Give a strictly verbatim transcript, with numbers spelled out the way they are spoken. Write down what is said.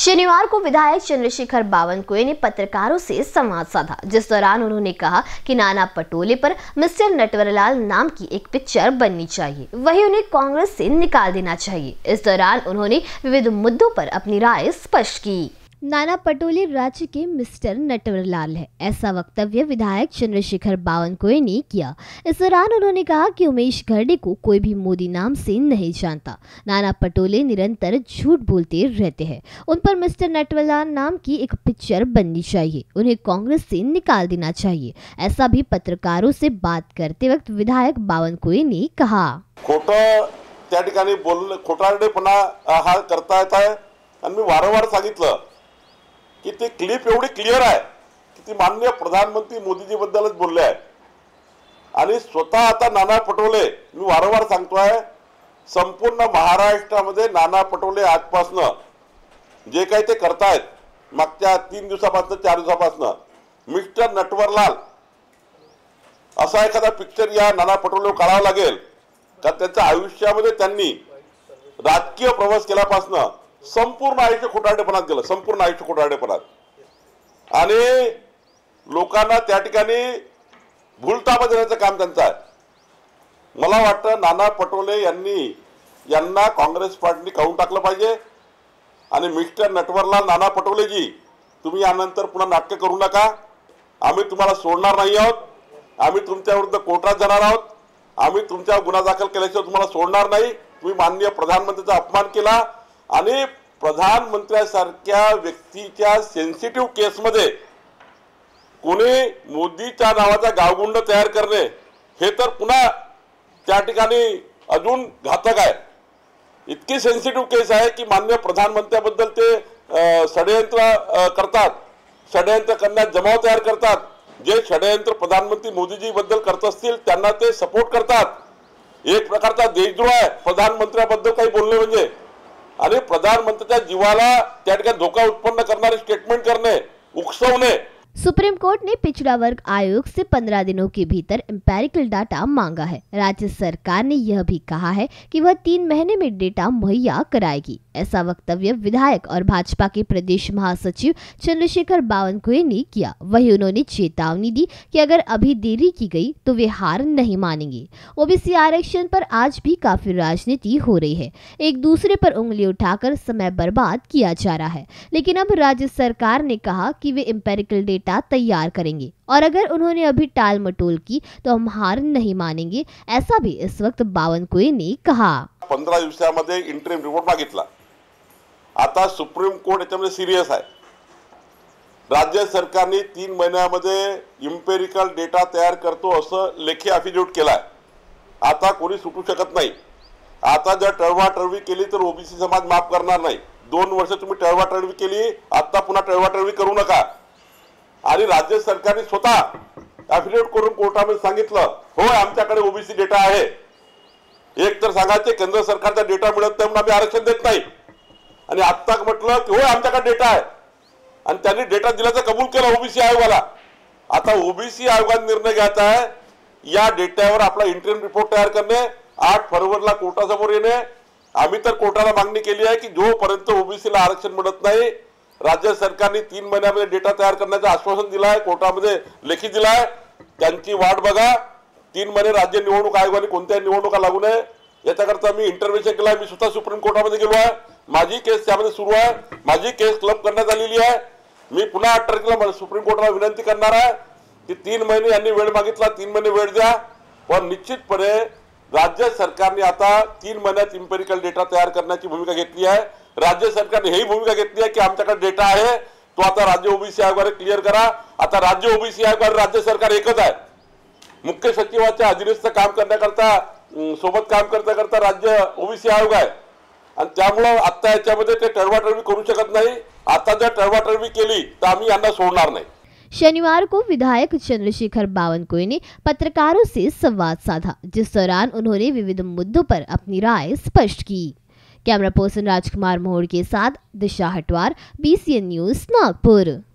शनिवार को विधायक चंद्रशेखर बावनकुळे ने पत्रकारों से संवाद साधा, जिस दौरान उन्होंने कहा कि नाना पटोले पर मिस्टर नटवरलाल नाम की एक पिक्चर बननी चाहिए, वही उन्हें कांग्रेस से निकाल देना चाहिए। इस दौरान उन्होंने विविध मुद्दों पर अपनी राय स्पष्ट की। नाना पटोले राज्य के मिस्टर नटवरलाल है, ऐसा वक्तव्य विधायक चंद्रशेखर बावनकुळे ने किया। इस दौरान उन्होंने कहा कि उमेश घरडे को कोई भी मोदी नाम से नहीं जानता। नाना पटोले निरंतर झूठ बोलते रहते हैं। उन पर मिस्टर नटवरलाल नाम की एक पिक्चर बननी चाहिए, उन्हें कांग्रेस से निकाल देना चाहिए, ऐसा भी पत्रकारों से बात करते वक्त विधायक बावनकुळे ने कहा। खोटं त्या ठिकाणी बोल खोटारडेपणा हा करता येत आहे आणि मी वारंवार सांगितलं की ती क्लिप एवढी क्लिअर आहे की ती माननीय प्रधानमंत्री मोदीजी बद्दलच बोलले आहे आणि स्वतः आता नाना पटोले, मी वारंवार सांगतोय, संपूर्ण महाराष्ट्रामध्ये नाना पटोले आजपासून जे काही ते करतायत मागच्या तीन दिवसापासून चार दिवसापासून मिस्टर नटवरलाल असा एखादा पिक्चर या नाना पटोले काढावा लागेल का त्यांच्या आयुष्यामध्ये त्यांनी राजकीय प्रवास केल्यापासून संपूर्ण आयुष्य खोटारडेपणात गेलं, संपूर्ण आयुष्य खोटारडेपणात आणि लोकांना त्या ठिकाणी भूलताबा देण्याचं काम त्यांचं आहे। मला वाटतं नाना पटोले यांनी यांना काँग्रेस पार्टीने काढून टाकलं पाहिजे आणि मिस्टर नटवरलाल नाना पटोलेजी, तुम्ही यानंतर पुन्हा नाटक करू नका, आम्ही तुम्हाला सोडणार नाही आहोत, आम्ही तुमच्या विरुद्ध कोर्टात जाणार आहोत, आम्ही तुमच्या गुन्हा दाखल केल्याशिवाय तुम्हाला सोडणार नाही। तुम्ही माननीय प्रधानमंत्र्यांचा अपमान केला आणि प्रधानमंत्र्यांसारख्या व्यक्तीच्या सेन्सिटिव्ह केसमध्ये कोणी मोदीच्या नावाचा गावगुंड तयार करणे हे तर पुन्हा त्या ठिकाणी अजून घातक आहे। इतकी सेन्सिटिव्ह केस आहे की माननीय प्रधानमंत्र्यांबद्दल ते षडयंत्र करतात, षडयंत्र करण्यात जमाव तयार करतात, जे षडयंत्र प्रधानमंत्री मोदीजी बद्दल करत असतील त्यांना ते सपोर्ट करतात। एक प्रकारचा देशद्रोह आहे प्रधानमंत्र्यांबद्दल काही बोलणे म्हणजे, आणि प्रधानमंत्र्यांच्या जीवाला त्या ठिकाणी धोका उत्पन्न करणारे स्टेटमेंट करणे, उकसवणे। सुप्रीम कोर्ट ने पिछड़ा वर्ग आयोग से पंद्रह दिनों के भीतर एम्पेरिकल डाटा मांगा है। राज्य सरकार ने यह भी कहा है कि वह तीन महीने में डेटा मुहैया कराएगी। ऐसा वक्तव्य विधायक और भाजपा के प्रदेश महासचिव चंद्रशेखर बावनकुळे ने किया। वही उन्होंने चेतावनी दी कि अगर अभी देरी की गई तो वे हार नहीं मानेंगे। ओबीसी आरक्षण पर आज भी काफी राजनीति हो रही है, एक दूसरे पर उंगली उठाकर समय बर्बाद किया जा रहा है, लेकिन अब राज्य सरकार ने कहा कि वे एम्पेरिकल डेटा तैयार करेंगे और अगर उन्होंने अभी टाल मटोल की तो हम हार नहीं मानेंगे, ऐसा भी इस वक्त बावनकुळे ने कहा। पंधरा दिवसामध्ये इंटरिम रिपोर्ट मागितला, आता सुप्रीम कोर्ट याच्यामध्ये सिरियस आहे। राज्य सरकारने तीन महिन्यामध्ये एम्पेरिकल डेटा तयार करतो असं लेखी अफिडेविट केलाय। आता कोणी सुटू शकत नाही। आता जर टळवाटळवी केली तर ओबीसी समाज माफ करणार नाही। दोन वर्ष तुम्ही टळवाटळवी केली, आता पुन्हा टळवाटळवी करू नका। आणि राज्य सरकारने स्वतः अफिडेविट करून कोर्टामध्ये सांगितलं, हो आमच्याकडे ओबीसी डेटा आहे। एक तर सांगायचे केंद्र सरकारचा डेटा मिळत नाही म्हणून आम्ही आरक्षण देत नाही, आणि आता म्हटलं की हो आमच्याकडे डेटा आहे आणि त्यांनी डेटा दिल्याचं कबूल केलं ओबीसी आयोगाला। आता ओबीसी आयोगाने निर्णय घ्यायचा आहे, या डेटावर आपला इंटरिम रिपोर्ट तयार करणे, आठ फरवरीला कोर्टासमोर येणे। आम्ही तर कोर्टाला मागणी केली आहे की जोपर्यंत ओबीसीला आरक्षण मिळत नाही, राज्य सरकारने तीन महिन्यामध्ये डेटा तयार करण्याचं आश्वासन दिलं आहे, कोर्टामध्ये लेखी दिलं आहे, त्यांची वाट बघा। तीन महिने राज्य निवडणूक आयोगाने कोणत्याही निवडणुका लागू नये याच्याकरता मी इंटरव्हेन्शन केलं आहे। मी स्वतः सुप्रीम कोर्टामध्ये गेलो आहे, माझी केस त्यामध्ये सुरू आहे, माझी केस क्लब करण्यात आलेली आहे। मी पुन्हा आठ तारखेला सुप्रीम कोर्टाला विनंती करणार आहे की तीन महिने यांनी वेळ मागितला, तीन महिने वेळ द्या, पण निश्चितपणे राज्य सरकारने आता तीन महिन्यात एम्पेरिकल डेटा तयार करण्याची भूमिका घेतली आहे। राज्य सरकारने ही भूमिका घेतली आहे की आमच्याकडे डेटा आहे, तो आता राज्य ओबीसी आयोगाने क्लिअर करा। आता राज्य ओबीसी आयोग आणि राज्य सरकार एकच आहे। मुख्य सचिवाच्या अधीनस्थ काम करण्याकरता सोबत काम करता करता राज्य ओबीसी आयोग आहे आणि त्यामुळे आता याच्यामध्ये ते टळवाटळवी करू शकत नाही। आता जर टळवाटळवी केली तर आम्ही यांना सोडणार नाही। शनिवार को विधायक चंद्रशेखर बावनकुळे ने पत्रकारों से संवाद साधा, जिस दौरान उन्होंने विविध मुद्दों पर अपनी राय स्पष्ट की। कैमरा पर्सन राजकुमार मोहड़ के साथ दिशा हटवार, बीसीएन न्यूज नागपुर।